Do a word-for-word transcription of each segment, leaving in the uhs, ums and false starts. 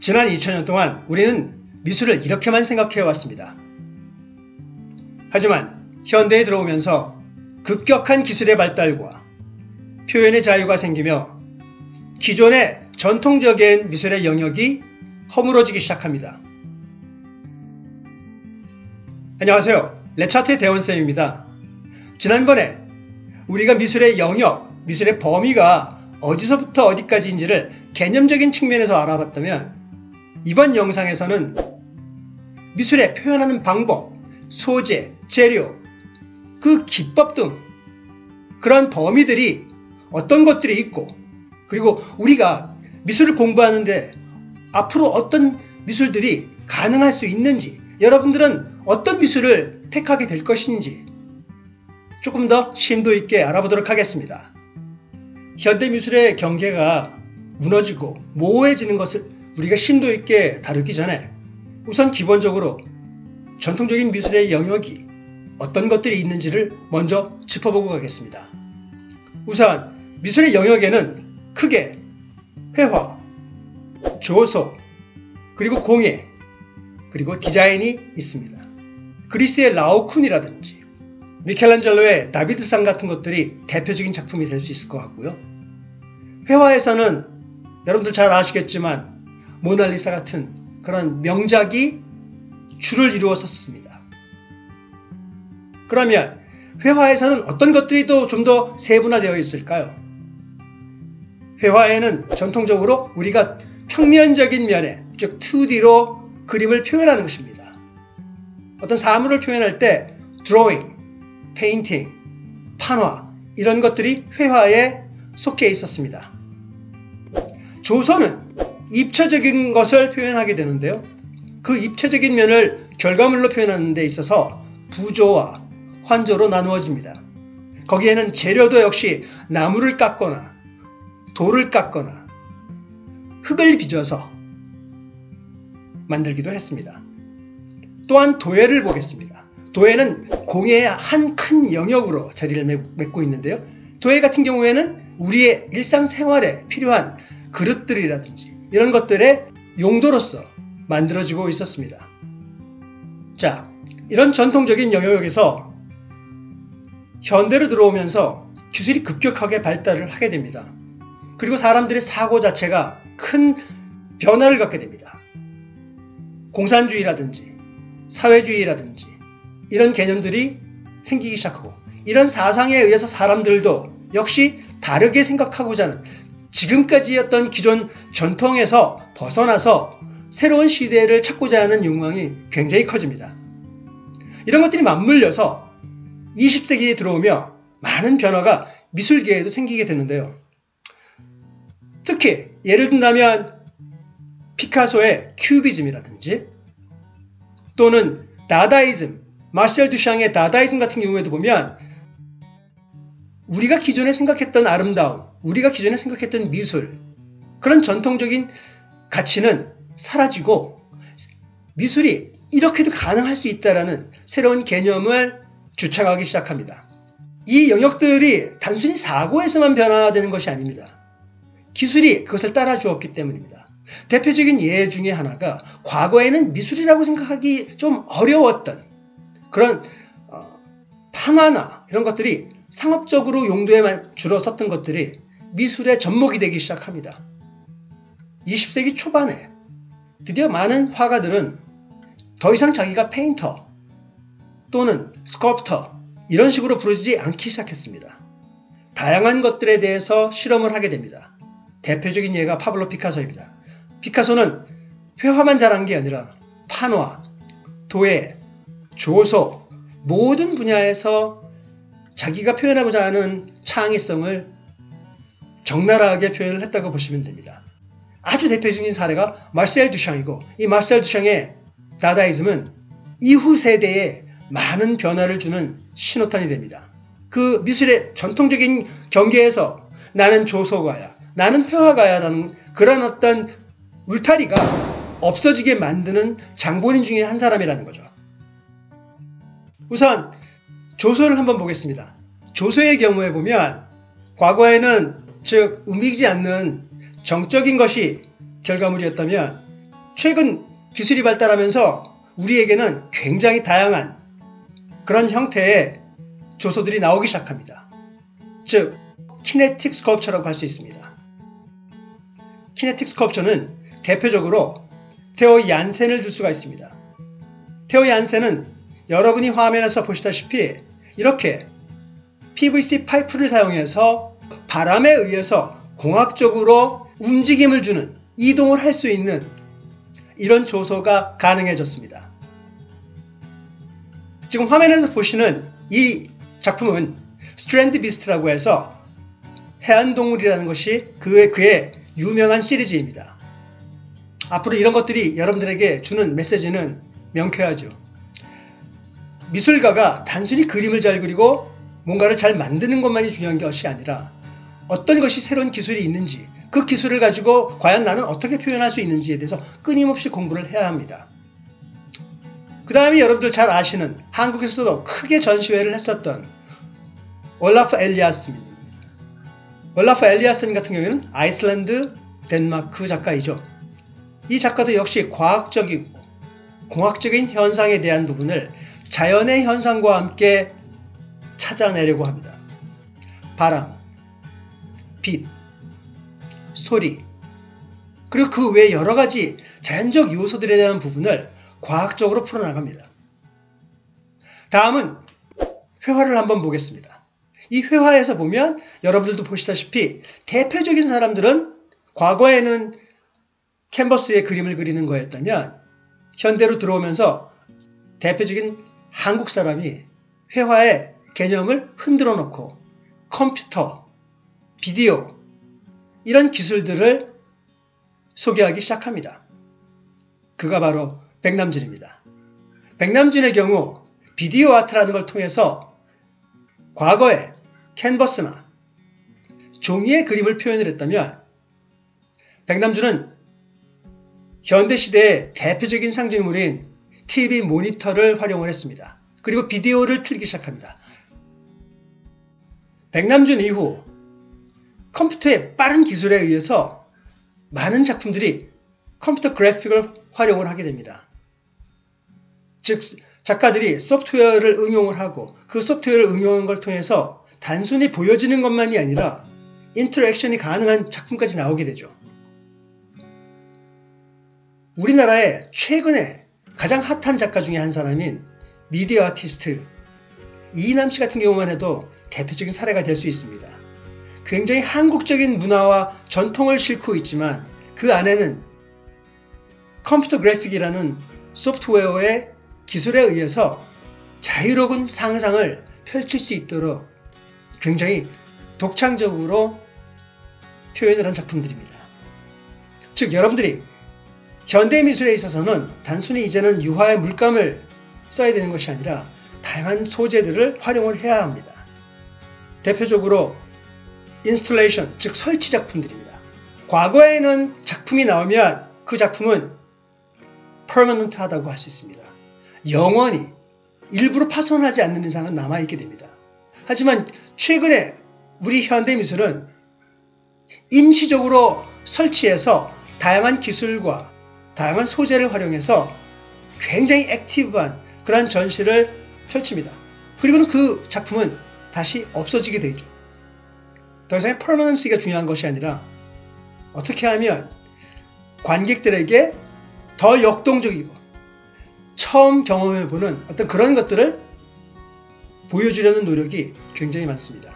지난 이천 년 동안 우리는 미술을 이렇게만 생각해 왔습니다. 하지만 현대에 들어오면서 급격한 기술의 발달과 표현의 자유가 생기며 기존의 전통적인 미술의 영역이 허물어지기 시작합니다. 안녕하세요. 레차트의 대원쌤입니다. 지난번에 우리가 미술의 영역, 미술의 범위가 어디서부터 어디까지인지를 개념적인 측면에서 알아봤다면 이번 영상에서는 미술의 표현하는 방법, 소재, 재료, 그 기법 등 그런 범위들이 어떤 것들이 있고 그리고 우리가 미술을 공부하는데 앞으로 어떤 미술들이 가능할 수 있는지, 여러분들은 어떤 미술을 택하게 될 것인지 조금 더 심도 있게 알아보도록 하겠습니다. 현대미술의 경계가 무너지고 모호해지는 것을 우리가 심도 있게 다루기 전에 우선 기본적으로 전통적인 미술의 영역이 어떤 것들이 있는지를 먼저 짚어보고 가겠습니다. 우선 미술의 영역에는 크게 회화, 조소, 그리고 공예, 그리고 디자인이 있습니다. 그리스의 라오쿤이라든지 미켈란젤로의 다비드상 같은 것들이 대표적인 작품이 될 수 있을 것 같고요. 회화에서는 여러분들 잘 아시겠지만 모나리사 같은 그런 명작이 줄을 이루었었습니다. 그러면 회화에서는 어떤 것들이 또 좀 더 세분화되어 있을까요? 회화에는 전통적으로 우리가 평면적인 면에, 즉 투 디로 그림을 표현하는 것입니다. 어떤 사물을 표현할 때 드로잉, 페인팅, 판화 이런 것들이 회화에 속해 있었습니다. 조소는 입체적인 것을 표현하게 되는데요. 그 입체적인 면을 결과물로 표현하는 데 있어서 부조와 환조로 나누어집니다. 거기에는 재료도 역시 나무를 깎거나 돌을 깎거나 흙을 빚어서 만들기도 했습니다. 또한 도예를 보겠습니다. 도예는 공예의 한 큰 영역으로 자리를 맺고 있는데요. 도예 같은 경우에는 우리의 일상생활에 필요한 그릇들이라든지 이런 것들의 용도로서 만들어지고 있었습니다. 자, 이런 전통적인 영역에서 현대로 들어오면서 기술이 급격하게 발달을 하게 됩니다. 그리고 사람들의 사고 자체가 큰 변화를 갖게 됩니다. 공산주의라든지 사회주의라든지 이런 개념들이 생기기 시작하고 이런 사상에 의해서 사람들도 역시 다르게 생각하고자 하는 지금까지였던 기존 전통에서 벗어나서 새로운 시대를 찾고자 하는 욕망이 굉장히 커집니다. 이런 것들이 맞물려서 이십 세기에 들어오며 많은 변화가 미술계에도 생기게 되는데요. 특히 예를 든다면 피카소의 큐비즘이라든지 또는 다다이즘, 마르셀 듀샹의 다다이즘 같은 경우에도 보면 우리가 기존에 생각했던 아름다움, 우리가 기존에 생각했던 미술, 그런 전통적인 가치는 사라지고 미술이 이렇게도 가능할 수 있다는 새로운 개념을 주창하기 시작합니다. 이 영역들이 단순히 사고에서만 변화되는 것이 아닙니다. 기술이 그것을 따라주었기 때문입니다. 대표적인 예 중에 하나가 과거에는 미술이라고 생각하기 좀 어려웠던 그런 어, 판화나 이런 것들이 상업적으로 용도에만 주로 썼던 것들이 미술의 접목이 되기 시작합니다. 이십 세기 초반에 드디어 많은 화가들은 더 이상 자기가 페인터 또는 스컬프터 이런 식으로 부르지 않기 시작했습니다. 다양한 것들에 대해서 실험을 하게 됩니다. 대표적인 예가 파블로 피카소입니다. 피카소는 회화만 잘한 게 아니라 판화, 도예, 조소 모든 분야에서 자기가 표현하고자 하는 창의성을 적나라하게 표현을 했다고 보시면 됩니다. 아주 대표적인 사례가 마르셀 듀샹이고 이 마르셀 듀샹의 다다이즘은 이후 세대에 많은 변화를 주는 신호탄이 됩니다. 그 미술의 전통적인 경계에서 나는 조소가야, 나는 회화가야 라는 그런 어떤 울타리가 없어지게 만드는 장본인 중에 한 사람이라는 거죠. 우선 조소를 한번 보겠습니다. 조소의 경우에 보면 과거에는 즉 움직이지 않는 정적인 것이 결과물이었다면 최근 기술이 발달하면서 우리에게는 굉장히 다양한 그런 형태의 조소들이 나오기 시작합니다. 즉, 키네틱 스컬프처라고 할 수 있습니다. 키네틱 스컬프처는 대표적으로 테오 얀센을 들 수가 있습니다. 테오 얀센은 여러분이 화면에서 보시다시피 이렇게 피브이씨 파이프를 사용해서 바람에 의해서 공학적으로 움직임을 주는, 이동을 할 수 있는 이런 조소가 가능해졌습니다. 지금 화면에서 보시는 이 작품은 스트랜드 비스트라고 해서 해안동물이라는 것이 그의, 그의 유명한 시리즈입니다. 앞으로 이런 것들이 여러분들에게 주는 메시지는 명쾌하죠. 미술가가 단순히 그림을 잘 그리고 뭔가를 잘 만드는 것만이 중요한 것이 아니라 어떤 것이 새로운 기술이 있는지, 그 기술을 가지고 과연 나는 어떻게 표현할 수 있는지에 대해서 끊임없이 공부를 해야 합니다. 그 다음에 여러분들 잘 아시는, 한국에서도 크게 전시회를 했었던 올라프 엘리아슨입니다. 올라프 엘리아슨 같은 경우에는 아이슬란드, 덴마크 작가이죠. 이 작가도 역시 과학적이고 공학적인 현상에 대한 부분을 자연의 현상과 함께 찾아내려고 합니다. 바람, 빛, 소리, 그리고 그 외 여러 가지 자연적 요소들에 대한 부분을 과학적으로 풀어나갑니다. 다음은 회화를 한번 보겠습니다. 이 회화에서 보면 여러분들도 보시다시피 대표적인 사람들은 과거에는 캔버스에 그림을 그리는 거였다면 현대로 들어오면서 대표적인 한국 사람이 회화의 개념을 흔들어 놓고 컴퓨터, 비디오 이런 기술들을 소개하기 시작합니다. 그가 바로 백남준입니다. 백남준의 경우 비디오 아트라는 걸 통해서 과거에 캔버스나 종이에 그림을 표현을 했다면 백남준은 현대시대의 대표적인 상징물인 티비 모니터를 활용을 했습니다. 그리고 비디오를 틀기 시작합니다. 백남준 이후 컴퓨터의 빠른 기술에 의해서 많은 작품들이 컴퓨터 그래픽을 활용을 하게 됩니다. 즉 작가들이 소프트웨어를 응용을 하고 그 소프트웨어를 응용한 걸 통해서 단순히 보여지는 것만이 아니라 인터랙션이 가능한 작품까지 나오게 되죠. 우리나라의 최근에 가장 핫한 작가 중에 한 사람인 미디어 아티스트 이남씨 같은 경우만 해도 대표적인 사례가 될 수 있습니다. 굉장히 한국적인 문화와 전통을 싣고 있지만 그 안에는 컴퓨터 그래픽이라는 소프트웨어의 기술에 의해서 자유로운 상상을 펼칠 수 있도록 굉장히 독창적으로 표현을 한 작품들입니다. 즉 여러분들이 현대미술에 있어서는 단순히 이제는 유화의 물감을 써야 되는 것이 아니라 다양한 소재들을 활용을 해야 합니다. 대표적으로 인스톨레이션, 즉 설치 작품들입니다. 과거에는 작품이 나오면 그 작품은 퍼머넌트하다고 할 수 있습니다. 영원히 일부러 파손하지 않는 이상은 남아있게 됩니다. 하지만 최근에 우리 현대미술은 임시적으로 설치해서 다양한 기술과 다양한 소재를 활용해서 굉장히 액티브한 그런 전시를 펼칩니다. 그리고는 그 작품은 다시 없어지게 되죠. 더 이상 퍼머넌시가 중요한 것이 아니라 어떻게 하면 관객들에게 더 역동적이고 처음 경험해보는 어떤 그런 것들을 보여주려는 노력이 굉장히 많습니다.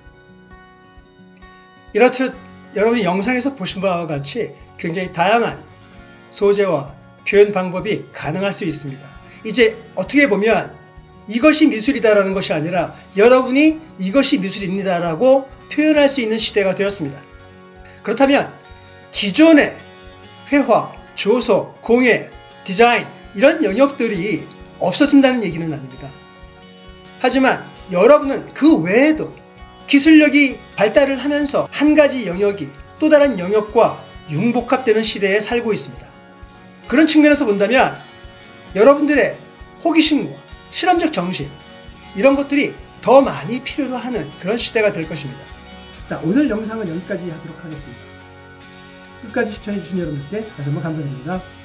이렇듯 여러분이 영상에서 보신 바와 같이 굉장히 다양한 소재와 표현 방법이 가능할 수 있습니다. 이제 어떻게 보면 이것이 미술이다라는 것이 아니라 여러분이 이것이 미술입니다라고 표현할 수 있는 시대가 되었습니다. 그렇다면 기존의 회화, 조소, 공예, 디자인 이런 영역들이 없어진다는 얘기는 아닙니다. 하지만 여러분은 그 외에도 기술력이 발달을 하면서 한 가지 영역이 또 다른 영역과 융복합되는 시대에 살고 있습니다. 그런 측면에서 본다면 여러분들의 호기심과 실험적 정신 이런 것들이 더 많이 필요로 하는 그런 시대가 될 것입니다. 자, 오늘 영상은 여기까지 하도록 하겠습니다. 끝까지 시청해주신 여러분께 다시 한번 감사드립니다.